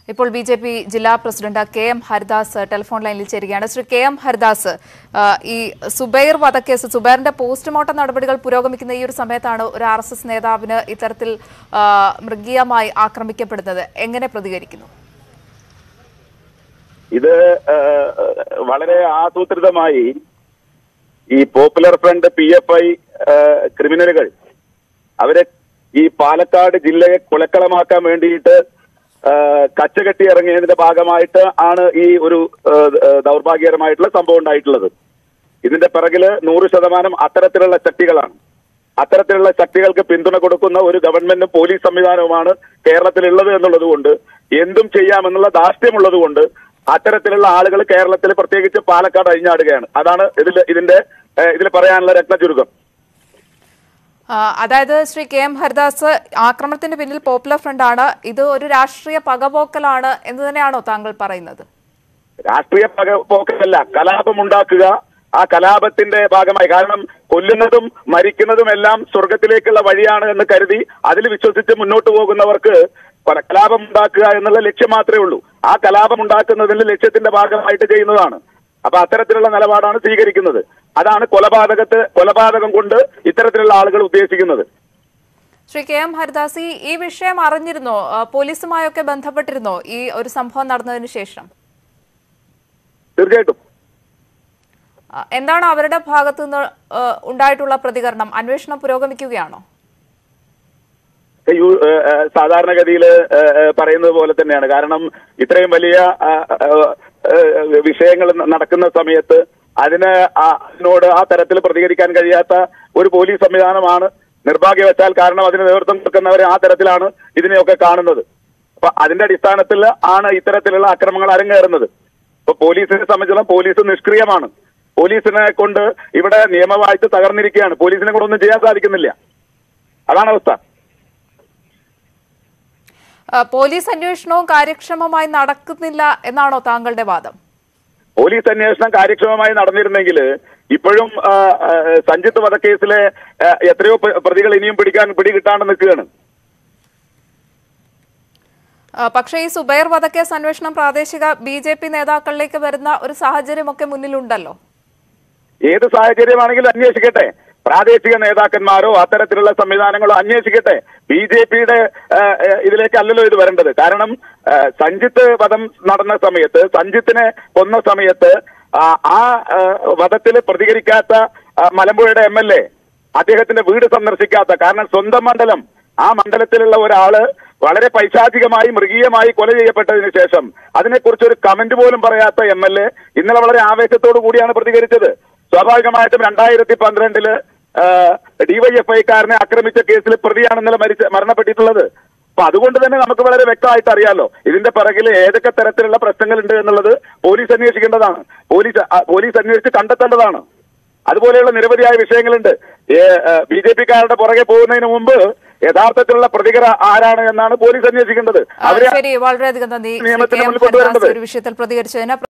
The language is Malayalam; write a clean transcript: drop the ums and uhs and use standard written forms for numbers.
ഇപ്പോൾ ബിജെപി ജില്ലാ പ്രസിഡന്റ് KM ഹരിദാസ് ടെലിഫോൺ ലൈനിൽ ചേരുകയാണ്. ശ്രീ KM ഹരിദാസ്, ഈ സുബൈർ വധക്കേസ്, സുബൈറിന്റെ പോസ്റ്റ്മോർട്ടം നടപടികൾ പുരോഗമിക്കുന്ന ഈ ഒരു സമയത്താണ് ഒരു RSS നേതാവിന് ഇത്തരത്തിൽ മൃഗീയമായി ആക്രമിക്കപ്പെടുന്നത്. എങ്ങനെ പ്രതികരിക്കുന്നു? ഇത് വളരെ ആസൂത്രിതമായി ഈ പോപ്പുലർ ഫ്രണ്ട് PFI ക്രിമിനലുകൾ അവരെ ഈ പാലക്കാട് ജില്ലയെ കൊലക്കളമാക്കാൻ വേണ്ടിയിട്ട് കച്ചകെട്ടി ഇറങ്ങിയതിന്റെ ഭാഗമായിട്ട് ആണ് ഈ ഒരു ദൗർഭാഗ്യകരമായിട്ടുള്ള സംഭവം ഉണ്ടായിട്ടുള്ളത്. ഇതിന്റെ പിറകില് 100% അത്തരത്തിലുള്ള ശക്തികളാണ്. അത്തരത്തിലുള്ള ശക്തികൾക്ക് പിന്തുണ കൊടുക്കുന്ന ഒരു ഗവൺമെന്റും പോലീസ് സംവിധാനവുമാണ് കേരളത്തിലുള്ളത് എന്നുള്ളത് കൊണ്ട്, എന്തും ചെയ്യാമെന്നുള്ള ധാർഷ്ട്യമുള്ളത് കൊണ്ട് അത്തരത്തിലുള്ള ആളുകൾ കേരളത്തിൽ പ്രത്യേകിച്ച് പാലക്കാട് അഴിഞ്ഞാടുകയാണ്. അതാണ് ഇതിൽ പറയാനുള്ള രത്നചുരുക്കം. അതായത് ശ്രീ KM ഹരിദാസ്, ആക്രമണത്തിന് പിന്നിൽ പോപ്പുലർ ഫ്രണ്ട് ആണ്, ഇത് ഒരു രാഷ്ട്രീയ പകപോക്കലാണ് എന്ന് തന്നെയാണോ താങ്കൾ പറയുന്നത്? രാഷ്ട്രീയ പകപോക്കലല്ല, കലാപമുണ്ടാക്കുക. ആ കലാപത്തിന്റെ ഭാഗമായി, കാരണം കൊല്ലുന്നതും മരിക്കുന്നതും എല്ലാം സ്വർഗത്തിലേക്കുള്ള വഴിയാണ് എന്ന് കരുതി അതിൽ വിശ്വസിച്ച് മുന്നോട്ട് പോകുന്നവർക്ക് കലാപം ഉണ്ടാക്കുക എന്നുള്ള ലക്ഷ്യം മാത്രമേ ഉള്ളൂ. ആ കലാപം ഉണ്ടാക്കുന്നതിന്റെ ലക്ഷ്യത്തിന്റെ ഭാഗമായിട്ട് ചെയ്യുന്നതാണ്. അപ്പൊ അത്തരത്തിലുള്ള നിലപാടാണ് സ്വീകരിക്കുന്നത്. അതാണ് കൊലപാതകം കൊണ്ട് ഇത്തരത്തിലുള്ള ആളുകൾ ഉദ്ദേശിക്കുന്നത്. ശ്രീ KM ഹരിദാസ്, ഈ വിഷയം അറിഞ്ഞിരുന്നോ? പോലീസുമായൊക്കെ ബന്ധപ്പെട്ടിരുന്നോ ഈ ഒരു സംഭവം നടന്നതിന് ശേഷം? തീർച്ചയായിട്ടും. എന്താണ് അവരുടെ ഭാഗത്തു നിന്ന് ഉണ്ടായിട്ടുള്ള പ്രതികരണം? അന്വേഷണം പുരോഗമിക്കുകയാണോ? സാധാരണഗതിയിൽ പറയുന്നത് പോലെ തന്നെയാണ്. കാരണം ഇത്രയും വലിയ വിഷയങ്ങൾ നടക്കുന്ന സമയത്ത് അതിനോട് ആ തരത്തിൽ പ്രതികരിക്കാൻ കഴിയാത്ത ഒരു പോലീസ് സംവിധാനമാണ് നിർഭാഗ്യവശാൽ. കാരണം അതിന് നേതൃത്വം കൊടുക്കുന്നവരെ ആ തരത്തിലാണ് ഇതിനെയൊക്കെ കാണുന്നത്. അപ്പൊ അതിന്റെ അടിസ്ഥാനത്തിൽ ആണ് ഇത്തരത്തിലുള്ള അക്രമങ്ങൾ അരങ്ങേറുന്നത്. ഇപ്പൊ പോലീസിനെ സംബന്ധിച്ചിടത്തോളം പോലീസ് നിഷ്ക്രിയമാണ്. പോലീസിനെ കൊണ്ട് ഇവിടെ നിയമവാഴ്ച തകർന്നിരിക്കുകയാണ്. പോലീസിനെ കൊണ്ട് ഒന്നും ചെയ്യാൻ സാധിക്കുന്നില്ല. അതാണ് അവസ്ഥ. പോലീസ് അന്വേഷണവും കാര്യക്ഷമമായി നടക്കുന്നില്ല എന്നാണോ താങ്കളുടെ വാദം? പോലീസ് അന്വേഷണം കാര്യക്ഷമമായി നടന്നിരുന്നെങ്കിൽ ഇപ്പോഴും സഞ്ജിത്ത് വധക്കേസിലെ എത്രയോ പ്രതികൾ ഇനിയും പിടികിട്ടാണ്ട് നിൽക്കുകയാണ്. പക്ഷേ ഈ സുബൈർ വധക്കേസ് അന്വേഷണം പ്രാദേശിക BJP നേതാക്കളിലേക്ക് വരുന്ന ഒരു സാഹചര്യമൊക്കെ മുന്നിലുണ്ടല്ലോ. ഏത് സാഹചര്യമാണെങ്കിലും അന്വേഷിക്കട്ടെ. പ്രാദേശിക നേതാക്കന്മാരോ അത്തരത്തിലുള്ള സംവിധാനങ്ങളോ അന്വേഷിക്കട്ടെ. BJPയുടെ ഇതിലേക്കല്ലല്ലോ ഇത് വരേണ്ടത്. കാരണം സഞ്ജിത്ത് വധം നടന്ന സമയത്ത്, സഞ്ജിത്തിനെ കൊന്ന സമയത്ത് ആ വധത്തിൽ പ്രതികരിക്കാത്ത മലമ്പുഴയുടെ MLA അദ്ദേഹത്തിന്റെ വീട് സന്ദർശിക്കാത്ത, കാരണം സ്വന്തം മണ്ഡലം, ആ മണ്ഡലത്തിലുള്ള ഒരാള് വളരെ പൈശാചികമായി മൃഗീയമായി കൊല ചെയ്യപ്പെട്ടതിന് ശേഷം അതിനെക്കുറിച്ച് ഒരു കമന്റ് പോലും പറയാത്ത MLA ഇന്നലെ വളരെ ആവേശത്തോടു കൂടിയാണ് പ്രതികരിച്ചത്. സ്വാഭാവികമായിട്ടും 2012 DYFIക്കാരനെ ആക്രമിച്ച കേസിൽ പ്രതിയാണ് ഇന്നലെ മരണപ്പെട്ടിട്ടുള്ളത്. അപ്പൊ അതുകൊണ്ട് തന്നെ നമുക്ക് വളരെ വ്യക്തമായിട്ട് അറിയാലോ ഇതിന്റെ പിറകിൽ ഏതൊക്കെ തരത്തിലുള്ള പ്രശ്നങ്ങളുണ്ട് എന്നുള്ളത് പോലീസ് അന്വേഷിക്കേണ്ടതാണ്. പോലീസ് അന്വേഷിച്ച് കണ്ടെത്തേണ്ടതാണ്. അതുപോലെയുള്ള നിരവധിയായ വിഷയങ്ങളുണ്ട്. BJPക്കാരുടെ പുറകെ പോകുന്നതിന് മുമ്പ് യഥാർത്ഥത്തിലുള്ള പ്രതികര ആരാണ് എന്നാണ് പോലീസ് അന്വേഷിക്കേണ്ടത്. അവരെ വളരെയധികം നന്ദി. നിയമത്തിന് മുന്നിൽ കൊണ്ടുവരേണ്ടത്. വിഷയത്തിൽ പ്രതികരിച്ചതിന്